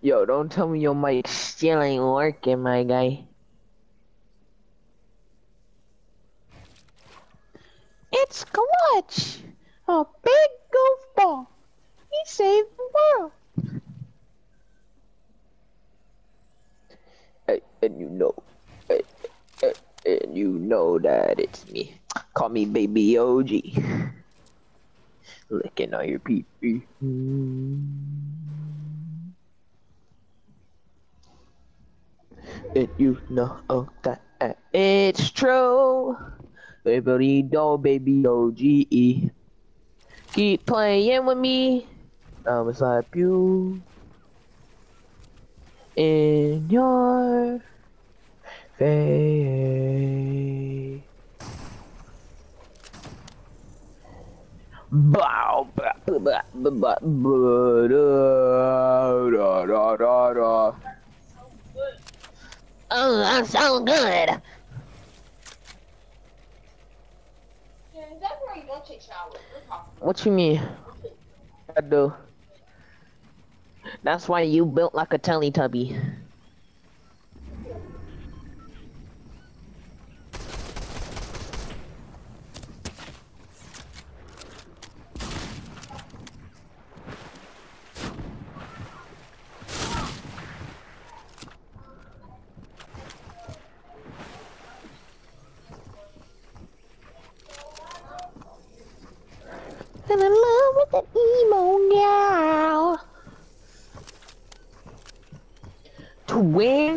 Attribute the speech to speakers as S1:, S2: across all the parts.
S1: Yo, don't tell me your mic still ain't working, my guy.
S2: It's Clutch, a big goofball. He saved the world.
S1: And you know that it's me. Call me Baby OG. Licking all your pee-pee. And you know that it's true. Baby, don't Baby OG. Keep playing with me. I'ma slap you in your face. Bow, bah, bah, bah, bah, bah, da, da, da, da.
S2: Oh, I'm so good.
S1: What you mean? I do. That's why you built like a Teletubby.
S2: I'm in love with an emo gal.
S1: To win?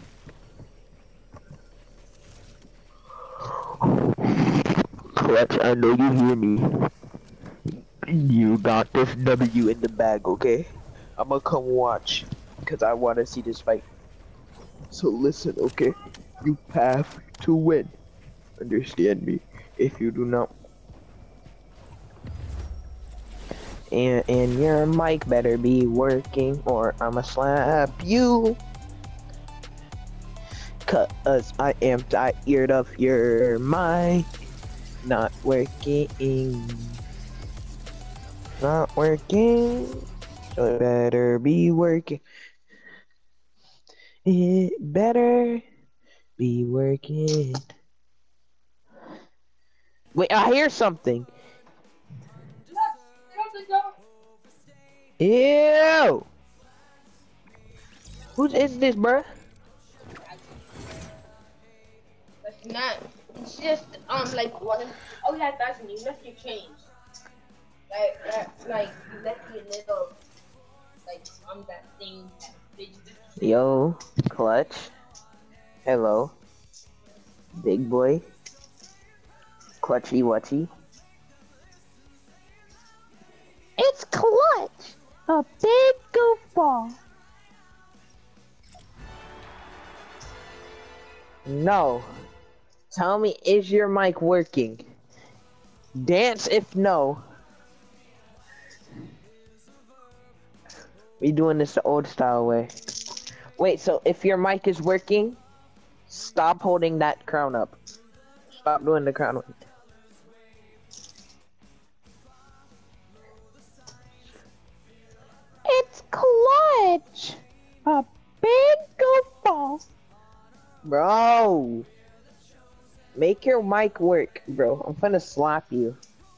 S1: Clutch, I know you hear me. You got this W in the bag, okay? I'ma come watch, because I want to see this fight. So listen, okay? You have to win. Understand me? If you do not... And your mic better be working, or I'ma slap you. Cause I am tired of your mic not working. Not working. So it better be working. It better be working. Wait, I hear something. Ew! Whose is this, bruh?
S3: It's not. It's just like one. Oh yeah, that's new. You left your change. Like you left your little that thing.
S1: Yo, Clutch. Hello. Big boy. Clutchy whatchy.
S2: It's Clutch, a big goofball.
S1: No. Tell me, is your mic working? Dance if no. We doing this the old style way. Wait, so if your mic is working, stop holding that crown up. Stop doing the crown.
S2: It's Clutch, a big goofball.
S1: Bro. Make your mic work, bro. I'm finna slap you.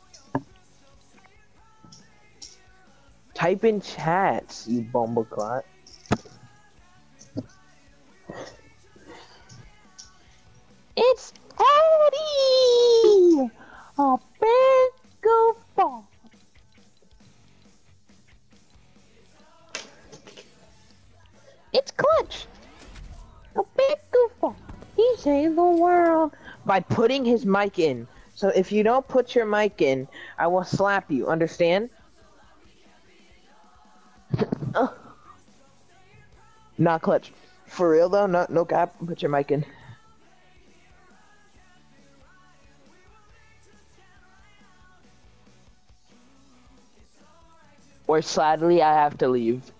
S1: Type in chats, you bumbleclot.
S2: It's Eddie, a big goofball. It's Clutch, a big goofball. He saved the world.
S1: By putting his mic in. So if you don't put your mic in, I will slap you, understand? Not Clutch. For real though, no cap, put your mic in. Or sadly, I have to leave.